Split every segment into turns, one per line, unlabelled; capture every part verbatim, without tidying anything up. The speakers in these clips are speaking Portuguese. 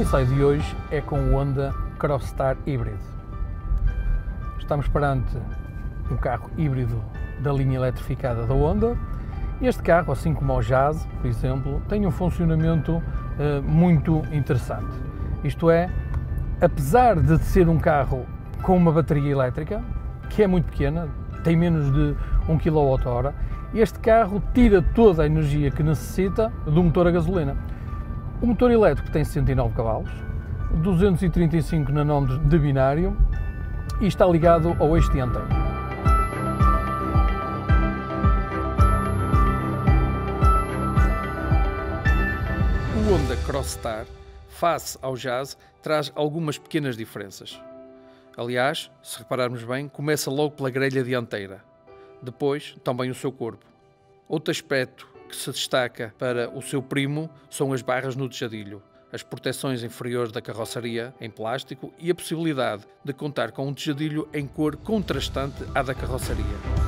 ensaio de hoje é com o Honda Crossstar híbrido. Estamos perante um carro híbrido da linha eletrificada da Honda. Este carro, assim como o Jazz, por exemplo, tem um funcionamento uh, muito interessante. Isto é, apesar de ser um carro com uma bateria elétrica, que é muito pequena, tem menos de um quilowatt-hora, este carro tira toda a energia que necessita do motor a gasolina. O motor elétrico tem sessenta e nove cavalos, duzentos e trinta e cinco nanómetros de binário e está ligado ao eixo dianteiro. O Honda Crossstar, face ao Jazz, traz algumas pequenas diferenças. Aliás, se repararmos bem, começa logo pela grelha dianteira, depois também o seu corpo. Outro aspecto que se destaca para o seu primo são as barras no tejadilho, as proteções inferiores da carroceria em plástico e a possibilidade de contar com um tejadilho em cor contrastante à da carroceria.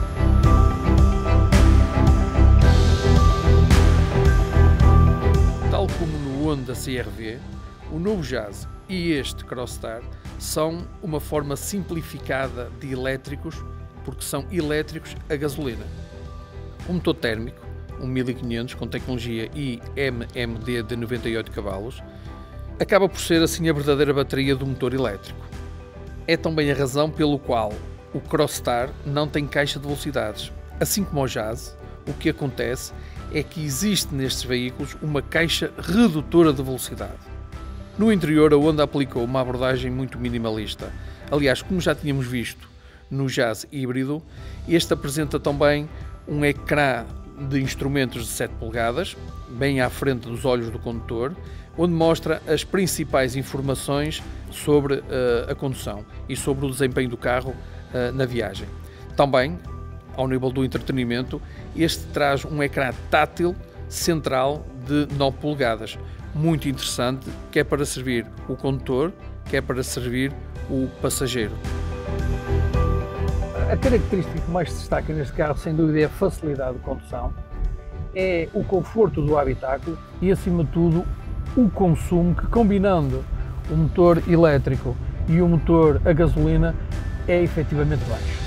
Tal como no Honda C R V, o novo Jazz e este Crossstar são uma forma simplificada de elétricos, porque são elétricos a gasolina. Um motor térmico, um mil e quinhentos com tecnologia I M M D de noventa e oito cavalos, acaba por ser assim a verdadeira bateria do motor elétrico. É também a razão pelo qual o Crossstar não tem caixa de velocidades. Assim como o Jazz, o que acontece é que existe nestes veículos uma caixa redutora de velocidade. No interior, a Honda aplicou uma abordagem muito minimalista. Aliás, como já tínhamos visto no Jazz híbrido, este apresenta também um ecrã de instrumentos de sete polegadas, bem à frente dos olhos do condutor, onde mostra as principais informações sobre uh, a condução e sobre o desempenho do carro uh, na viagem. Também, ao nível do entretenimento, este traz um ecrã tátil central de nove polegadas, muito interessante, quer para servir o condutor, quer para servir o passageiro. A característica que mais se destaca neste carro, sem dúvida, é a facilidade de condução, é o conforto do habitáculo e, acima de tudo, o consumo que, combinando o motor elétrico e o motor a gasolina, é efetivamente baixo.